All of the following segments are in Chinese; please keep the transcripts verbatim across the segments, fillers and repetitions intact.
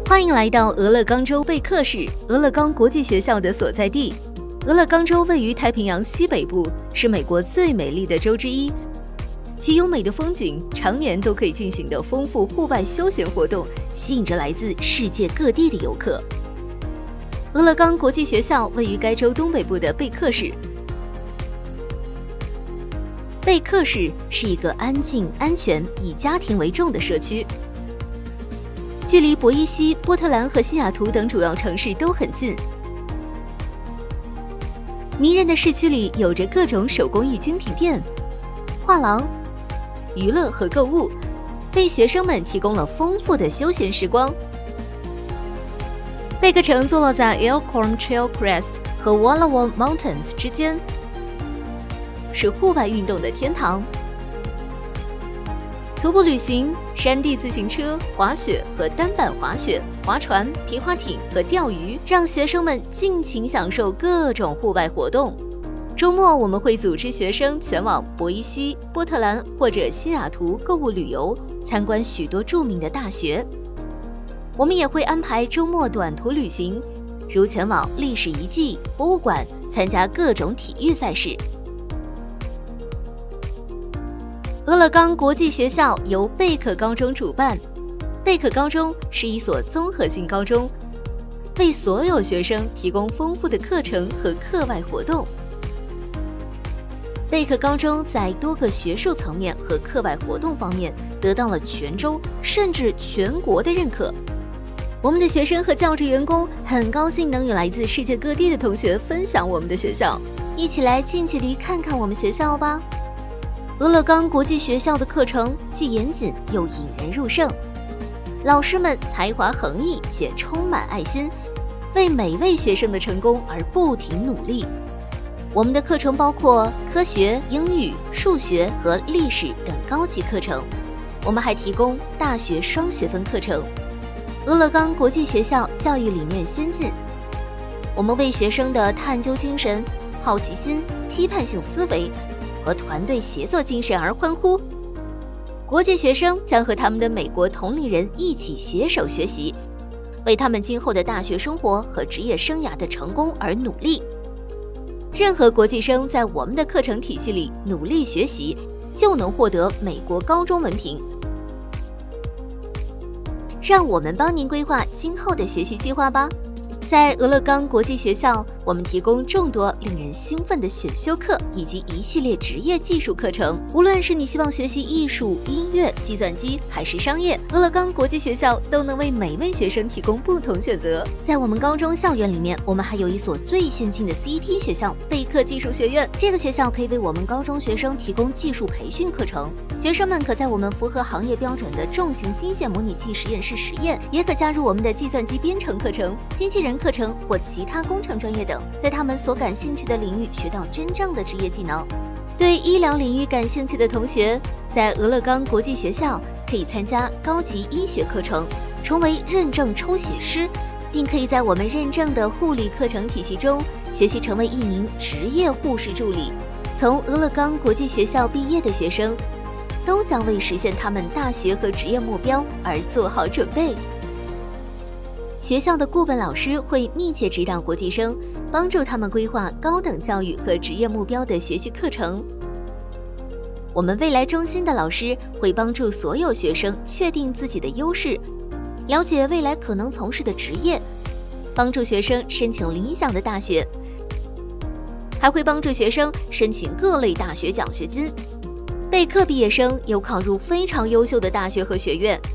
欢迎来到俄勒冈州贝克市，俄勒冈国际学校的所在地。俄勒冈州位于太平洋西北部，是美国最美丽的州之一。其优美的风景、常年都可以进行的丰富户外休闲活动，吸引着来自世界各地的游客。俄勒冈国际学校位于该州东北部的贝克市。贝克市是一个安静、安全、以家庭为重的社区。距离博伊西、波特兰和西雅图等主要城市都很近。迷人的市区里有着各种手工艺精品店、画廊、娱乐和购物，为学生们提供了丰富的休闲时光。贝克城坐落在 Elkhorn Trail Crest 和 Walla Walla Mountains 之间，是户外运动的天堂。徒步旅行、山地自行车、滑雪和单板滑雪、划船、皮划艇和钓鱼，让学生们尽情享受各种户外活动。周末我们会组织学生前往博伊西、波特兰或者西雅图购物旅游，参观许多著名的大学。我们也会安排周末短途旅行，如前往历史遗迹、博物馆，参加各种体育赛事。俄勒冈国际学校由贝克高中主办。贝克高中是一所综合性高中，为所有学生提供丰富的课程和课外活动。贝克高中在多个学术层面和课外活动方面得到了全州甚至全国的认可。我们的学生和教职员工很高兴能与来自世界各地的同学分享我们的学校，一起来近距离看看我们学校吧。俄勒冈国际学校的课程既严谨又引人入胜，老师们才华横溢且充满爱心，为每位学生的成功而不停努力。我们的课程包括科学、英语、数学和历史等高级课程，我们还提供大学双学分课程。俄勒冈国际学校教育理念先进，我们为学生的探究精神、好奇心、批判性思维和团队协作精神而欢呼。国际学生将和他们的美国同龄人一起携手学习，为他们今后的大学生活和职业生涯的成功而努力。任何国际生在我们的课程体系里努力学习，就能获得美国高中文凭。让我们帮您规划今后的学习计划吧。在俄勒冈国际学校，我们提供众多令人兴奋的选修课以及一系列职业技术课程。无论是你希望学习艺术、音乐、计算机还是商业，俄勒冈国际学校都能为每位学生提供不同选择。在我们高中校园里面，我们还有一所最先进的 C E T 学校——贝克技术学院。这个学校可以为我们高中学生提供技术培训课程，学生们可在我们符合行业标准的重型机械模拟器实验室实验，也可加入我们的计算机编程课程、机器人课程或其他工程专业等，在他们所感兴趣的领域学到真正的职业技能。对医疗领域感兴趣的同学，在俄勒冈国际学校可以参加高级医学课程，成为认证抽血师，并可以在我们认证的护理课程体系中学习成为一名职业护士助理。从俄勒冈国际学校毕业的学生，都将为实现他们大学和职业目标而做好准备。学校的顾问老师会密切指导国际生，帮助他们规划高等教育和职业目标的学习课程。我们未来中心的老师会帮助所有学生确定自己的优势，了解未来可能从事的职业，帮助学生申请理想的大学，还会帮助学生申请各类大学奖学金。贝克毕业生有考入非常优秀的大学和学院，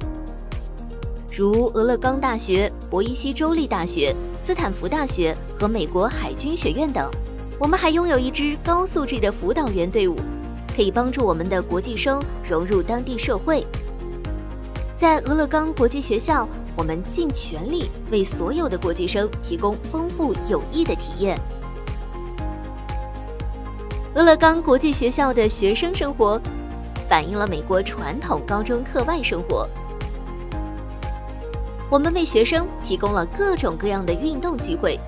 如俄勒冈大学、博伊西州立大学、斯坦福大学和美国海军学院等。我们还拥有一支高素质的辅导员队伍，可以帮助我们的国际生融入当地社会。在俄勒冈国际学校，我们尽全力为所有的国际生提供丰富有益的体验。俄勒冈国际学校的学生生活反映了美国传统高中课外生活。我们为学生提供了各种各样的运动机会，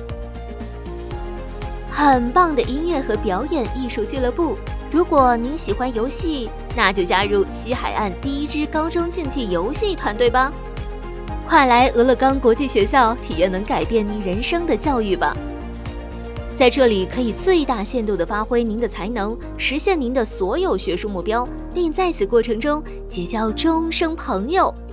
很棒的音乐和表演艺术俱乐部。如果您喜欢游戏，那就加入西海岸第一支高中竞技游戏团队吧。 快来俄勒冈国际学校体验能改变你人生的教育吧！在这里可以最大限度地发挥您的才能，实现您的所有学术目标，并在此过程中结交终生朋友。